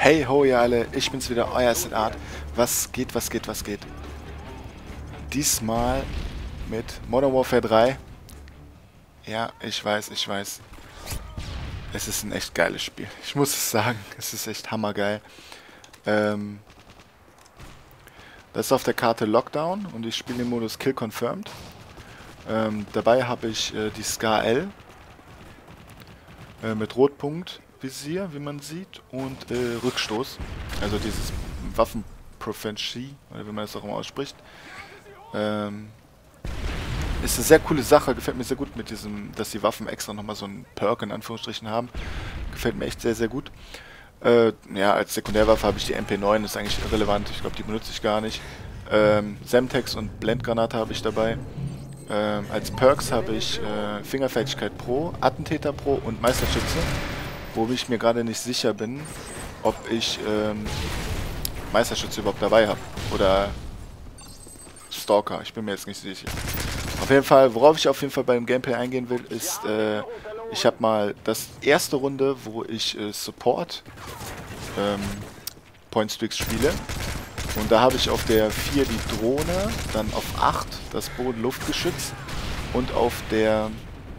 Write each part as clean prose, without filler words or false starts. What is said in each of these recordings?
Hey ho ihr alle, ich bin's wieder, euer Art. Was geht, was geht, was geht? Diesmal mit Modern Warfare 3. Ja, ich weiß, ich weiß. Es ist ein echt geiles Spiel. Ich muss es sagen, es ist echt hammergeil. Das ist auf der Karte Lockdown und ich spiele den Modus Kill Confirmed. Dabei habe ich die SCAR L mit Rotpunkt-Visier, wie man sieht, und Rückstoß. Also dieses Waffen-Proficiency, oder wie man das auch immer ausspricht. Ist eine sehr coole Sache, gefällt mir sehr gut mit diesem, dass die Waffen extra nochmal so einen Perk in Anführungsstrichen haben. Gefällt mir echt sehr, sehr gut. Ja, als Sekundärwaffe habe ich die MP9, ist eigentlich irrelevant, ich glaube, die benutze ich gar nicht. Semtex und Blendgranate habe ich dabei. Als Perks habe ich Fingerfertigkeit Pro, Attentäter Pro und Meisterschütze, wo ich mir gerade nicht sicher bin, ob ich Meisterschütze überhaupt dabei habe oder Stalker, ich bin mir jetzt nicht sicher. Auf jeden Fall, worauf ich auf jeden Fall beim Gameplay eingehen will, ist, ich habe mal das erste Runde, wo ich Support Point-Streaks spiele. Und da habe ich auf der 4 die Drohne, dann auf 8 das Boden-Luftgeschütz und auf der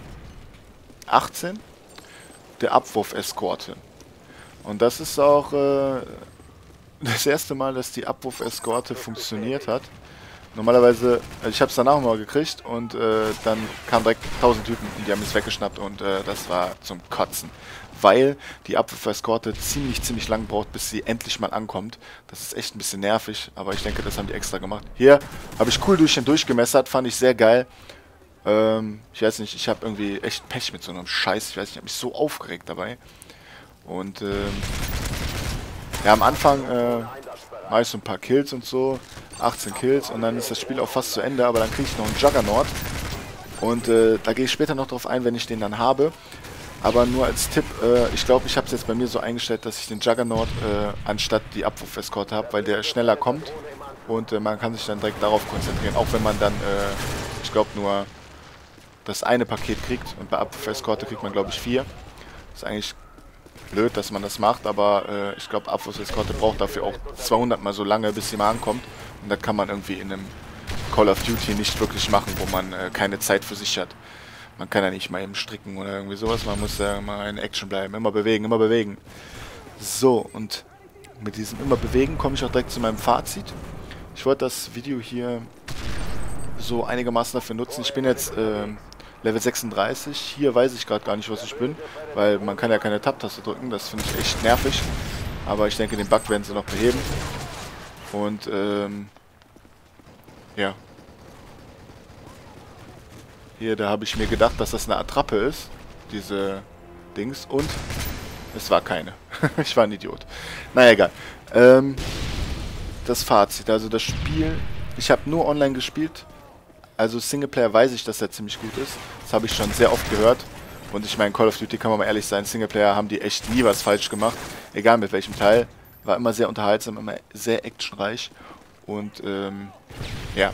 18 der Abwurf-Eskorte. Und das ist auch das erste Mal, dass die Abwurf-Eskorte funktioniert hat. Normalerweise, ich habe es danach mal gekriegt und dann kamen direkt 1000 Typen und die haben es weggeschnappt und das war zum Kotzen. Weil die Abwurf-Eskorte ziemlich lang braucht, bis sie endlich mal ankommt. Das ist echt ein bisschen nervig, aber ich denke, das haben die extra gemacht. Hier habe ich cool durchgemessert, fand ich sehr geil. Ich weiß nicht, ich habe irgendwie echt Pech mit so einem Scheiß. Ich weiß nicht, ich habe mich so aufgeregt dabei. Und ja, am Anfang mache ich so ein paar Kills und so. 18 Kills und dann ist das Spiel auch fast zu Ende, aber dann kriege ich noch einen Juggernaut. Und da gehe ich später noch drauf ein, wenn ich den dann habe. Aber nur als Tipp, ich glaube, ich habe es jetzt bei mir so eingestellt, dass ich den Juggernaut anstatt die Abwurf-Eskorte habe, weil der schneller kommt und man kann sich dann direkt darauf konzentrieren, auch wenn man dann, ich glaube, nur das eine Paket kriegt und bei Abwurf-Eskorte kriegt man, glaube ich, 4. Das ist eigentlich blöd, dass man das macht, aber ich glaube, Abwurf-Eskorte braucht dafür auch 200 mal so lange, bis sie mal ankommt und das kann man irgendwie in einem Call of Duty nicht wirklich machen, wo man keine Zeit für sich hat. Man kann ja nicht mal eben stricken oder irgendwie sowas, man muss ja mal in Action bleiben, immer bewegen, immer bewegen. So, und mit diesem immer bewegen komme ich auch direkt zu meinem Fazit. Ich wollte das Video hier so einigermaßen dafür nutzen. Ich bin jetzt Level 36, hier weiß ich gerade gar nicht, was ich bin, weil man kann ja keine Tab-Taste drücken, das finde ich echt nervig. Aber ich denke, den Bug werden sie noch beheben. Und, ja. Hier, da habe ich mir gedacht, dass das eine Attrappe ist, diese Dings, und es war keine. Ich war ein Idiot. Naja, egal. Das Fazit, also das Spiel, ich habe nur online gespielt, also Singleplayer weiß ich, dass er ziemlich gut ist, das habe ich schon sehr oft gehört, und ich meine, Call of Duty, kann man mal ehrlich sein, Singleplayer haben die echt nie was falsch gemacht, egal mit welchem Teil, war immer sehr unterhaltsam, immer sehr actionreich, und ja.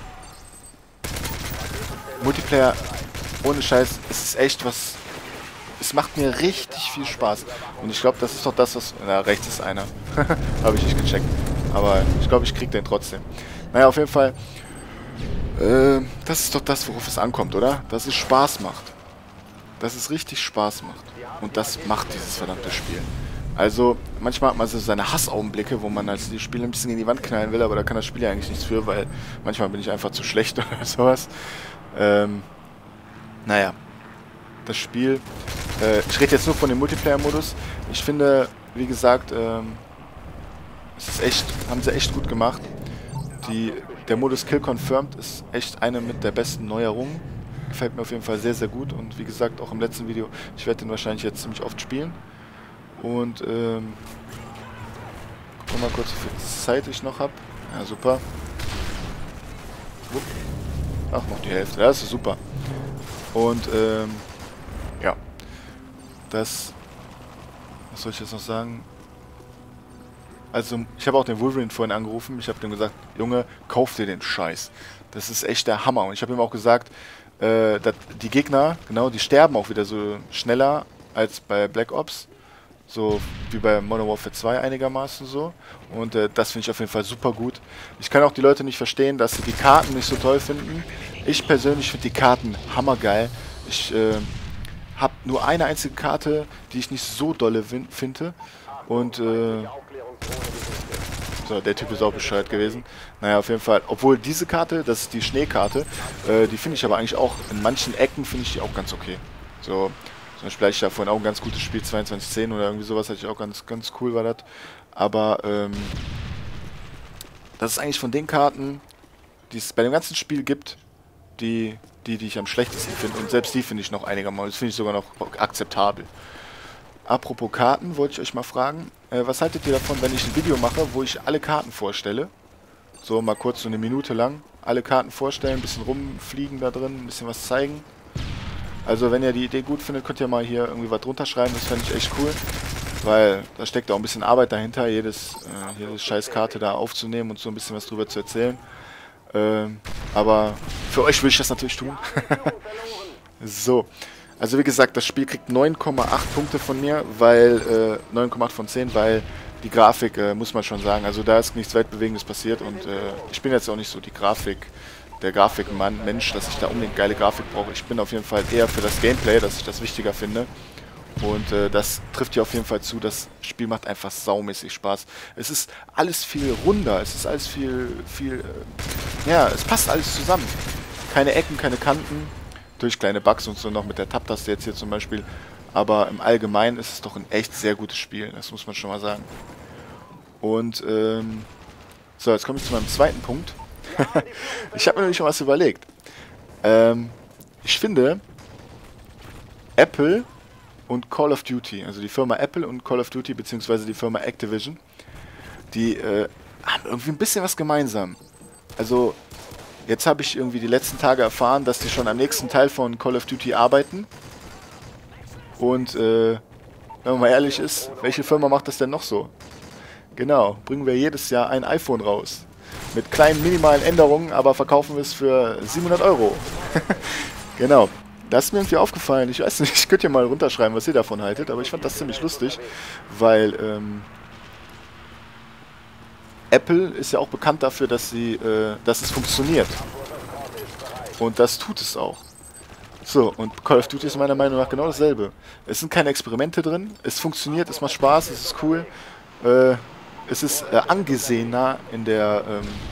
Multiplayer, ohne Scheiß, es ist echt was, es macht mir richtig viel Spaß. Und ich glaube, das ist doch das, was, na, rechts ist einer. Habe ich nicht gecheckt. Aber ich glaube, ich krieg den trotzdem. Naja, auf jeden Fall, das ist doch das, worauf es ankommt, oder? Dass es Spaß macht. Dass es richtig Spaß macht. Und das macht dieses verdammte Spiel. Also, manchmal hat man so seine Hassaugenblicke, wo man als die Spiele ein bisschen in die Wand knallen will, aber da kann das Spiel ja eigentlich nichts für, weil manchmal bin ich einfach zu schlecht oder sowas. Naja, das Spiel, ich rede jetzt nur von dem Multiplayer-Modus. Ich finde, wie gesagt, es ist echt, haben sie echt gut gemacht. Der Modus Kill Confirmed ist echt eine mit der besten Neuerungen. Gefällt mir auf jeden Fall sehr, sehr gut. Und wie gesagt, auch im letzten Video, ich werde den wahrscheinlich jetzt ziemlich oft spielen. Und, gucken wir mal kurz, wie viel Zeit ich noch habe. Ja, super. Ach, noch die Hälfte. Ja, das ist super. Und, ja. Was soll ich jetzt noch sagen? Also, ich habe auch den Wolverine vorhin angerufen. Ich habe dem gesagt, Junge, kauf dir den Scheiß. Das ist echt der Hammer. Und ich habe ihm auch gesagt, dass die Gegner, genau, die sterben auch wieder so schneller als bei Black Ops. So wie bei Modern Warfare 2 einigermaßen so. Und das finde ich auf jeden Fall super gut. Ich kann auch die Leute nicht verstehen, dass sie die Karten nicht so toll finden. Ich persönlich finde die Karten hammergeil. Ich habe nur eine einzige Karte, die ich nicht so dolle finde. Und so, der Typ ist auch Bescheid gewesen. Naja, auf jeden Fall. Obwohl diese Karte, das ist die Schneekarte, die finde ich aber eigentlich auch, in manchen Ecken finde ich die auch ganz okay. So, zum Beispiel hatte ich da vorhin auch ein ganz gutes Spiel, 2210 oder irgendwie sowas, hatte ich auch ganz cool, war das. Aber, das ist eigentlich von den Karten, die es bei dem ganzen Spiel gibt, die ich am schlechtesten finde. Und selbst die finde ich noch einigermaßen, das finde ich sogar noch akzeptabel. Apropos Karten, wollte ich euch mal fragen, was haltet ihr davon, wenn ich ein Video mache, wo ich alle Karten vorstelle? So, mal kurz so eine Minute lang. Alle Karten vorstellen, ein bisschen rumfliegen da drin, ein bisschen was zeigen. Also, wenn ihr die Idee gut findet, könnt ihr mal hier irgendwie was drunter schreiben, das fände ich echt cool. Weil da steckt auch ein bisschen Arbeit dahinter, jede scheiß Karte da aufzunehmen und so ein bisschen was drüber zu erzählen. Aber für euch will ich das natürlich tun. So. Also wie gesagt, das Spiel kriegt 9,8 Punkte von mir, weil 9,8 von 10, weil die Grafik, muss man schon sagen, also da ist nichts Weltbewegendes passiert und ich bin jetzt auch nicht so der Grafikmann, Mensch, dass ich da unbedingt geile Grafik brauche. Ich bin auf jeden Fall eher für das Gameplay, dass ich das wichtiger finde. Und das trifft hier auf jeden Fall zu. Das Spiel macht einfach saumäßig Spaß. Es ist alles viel runder, es ist alles ja, es passt alles zusammen. Keine Ecken, keine Kanten. Durch kleine Bugs und so noch mit der Tab-Taste jetzt hier zum Beispiel. Aber im Allgemeinen ist es doch ein echt sehr gutes Spiel. Das muss man schon mal sagen. Und, so, jetzt komme ich zu meinem zweiten Punkt. Ich habe mir nämlich schon was überlegt. Ich finde, Apple und Call of Duty, also die Firma Apple und Call of Duty, beziehungsweise die Firma Activision, die haben irgendwie ein bisschen was gemeinsam. Also, jetzt habe ich irgendwie die letzten Tage erfahren, dass die schon am nächsten Teil von Call of Duty arbeiten. Und, wenn man mal ehrlich ist, welche Firma macht das denn noch so? Genau, bringen wir jedes Jahr ein iPhone raus. Mit kleinen minimalen Änderungen, aber verkaufen wir es für 700 Euro. Genau. Das ist mir irgendwie aufgefallen. Ich weiß nicht, ich könnte ja mal runterschreiben, was ihr davon haltet, aber ich fand das ziemlich lustig, weil Apple ist ja auch bekannt dafür, dass es funktioniert. Und das tut es auch. So, und Call of Duty ist meiner Meinung nach genau dasselbe. Es sind keine Experimente drin, es funktioniert, es macht Spaß, es ist cool. Es ist angesehener in der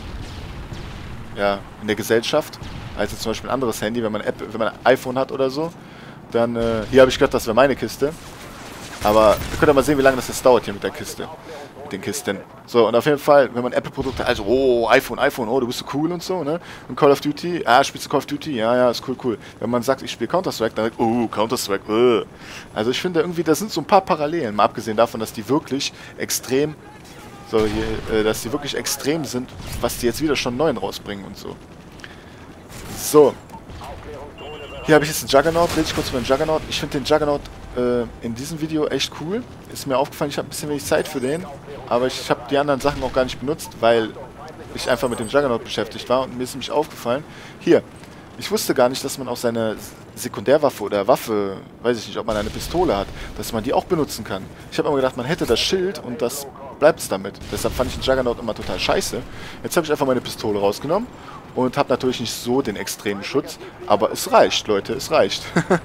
Gesellschaft, als jetzt zum Beispiel ein anderes Handy, wenn man ein iPhone hat oder so. Dann, hier habe ich gedacht, das wäre meine Kiste. Aber ihr könnt ja mal sehen, wie lange das jetzt dauert hier mit der Kiste. Mit den Kisten. So, und auf jeden Fall, wenn man Apple-Produkte, also, oh, iPhone, oh, du bist so cool und so, ne? Und Call of Duty, spielst du Call of Duty? Ja, ist cool. Wenn man sagt, ich spiele Counter-Strike, dann sagt, oh, Counter-Strike, Also ich finde irgendwie, da sind so ein paar Parallelen, mal abgesehen davon, dass die wirklich extrem, dass die wirklich extrem sind, was die jetzt wieder schon neuen rausbringen und so. So. Hier habe ich jetzt einen Juggernaut, rede ich kurz über den Juggernaut. Ich finde den Juggernaut in diesem Video echt cool. Ist mir aufgefallen, ich habe ein bisschen wenig Zeit für den. Aber ich habe die anderen Sachen auch gar nicht benutzt, weil ich einfach mit dem Juggernaut beschäftigt war. Und mir ist nämlich aufgefallen, hier, ich wusste gar nicht, dass man auch seine Sekundärwaffe oder Waffe, weiß ich nicht, ob man eine Pistole hat, dass man die auch benutzen kann. Ich habe immer gedacht, man hätte das Schild und das bleibt es damit. Deshalb fand ich den Juggernaut immer total scheiße. Jetzt habe ich einfach meine Pistole rausgenommen und habe natürlich nicht so den extremen Schutz, aber es reicht, Leute, es reicht.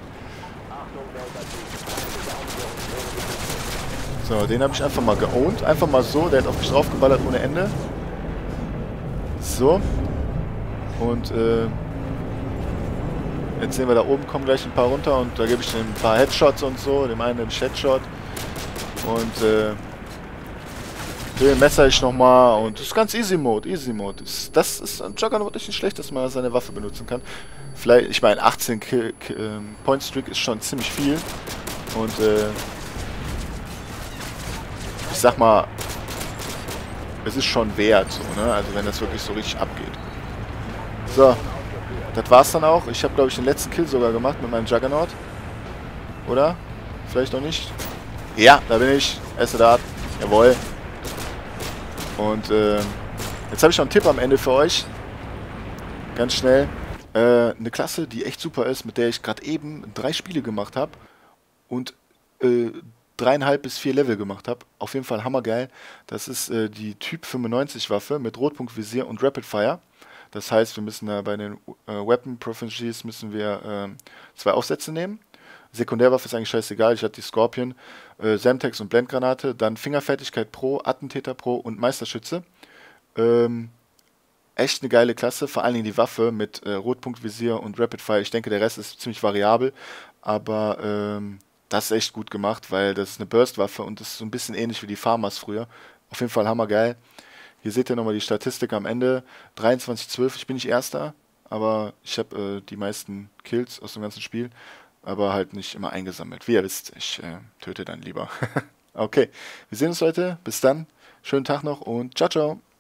So, den habe ich einfach mal geowned, einfach mal so, der hat auf mich draufgeballert ohne Ende. So. Und, jetzt sehen wir, da oben kommen gleich ein paar runter und da gebe ich dem ein paar Headshots und so, dem einen den Headshot. Und, den messer ich nochmal und das ist ganz Easy Mode. Das ist ein Juggernaut nicht schlecht, dass man seine Waffe benutzen kann. Vielleicht, ich meine, 18 Point Streak ist schon ziemlich viel. Und, ich sag mal, es ist schon wert, so, ne? Also wenn das wirklich so richtig abgeht. So, das war's dann auch. Ich habe, glaube ich, den letzten Kill sogar gemacht mit meinem Juggernaut. Oder? Vielleicht noch nicht. Ja, da bin ich. Erster Dart. Jawohl. Und jetzt habe ich noch einen Tipp am Ende für euch. Ganz schnell. Eine Klasse, die echt super ist, mit der ich gerade eben 3 Spiele gemacht habe. Und 3,5 bis 4 Level gemacht habe. Auf jeden Fall hammergeil. Das ist die Typ 95 Waffe mit Rotpunktvisier und Rapid Fire. Das heißt, wir müssen bei den Weapon Proficiencies müssen wir 2 Aufsätze nehmen. Sekundärwaffe ist eigentlich scheißegal. Ich hatte die Scorpion, Semtex und Blendgranate. Dann Fingerfertigkeit Pro, Attentäter Pro und Meisterschütze. Ähm, Echt eine geile Klasse. Vor allen Dingen die Waffe mit Rotpunktvisier und Rapid Fire. Ich denke, der Rest ist ziemlich variabel. Aber das ist echt gut gemacht, weil das ist eine Burst-Waffe und das ist so ein bisschen ähnlich wie die Farmers früher. Auf jeden Fall hammergeil. Hier seht ihr nochmal die Statistik am Ende. 23-12, ich bin nicht Erster, aber ich habe die meisten Kills aus dem ganzen Spiel, aber halt nicht immer eingesammelt. Wie ihr wisst, ich töte dann lieber. Okay, wir sehen uns heute. Bis dann. Schönen Tag noch und ciao, ciao.